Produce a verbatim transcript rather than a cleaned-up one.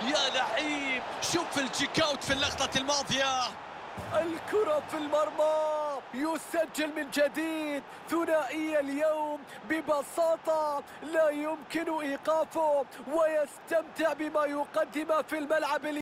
يا لعيب، شوف التشيك اوت في اللقطة الماضية. الكرة في المرمى، يسجل من جديد. ثنائية اليوم ببساطة لا يمكن إيقافه، ويستمتع بما يقدمه في الملعب.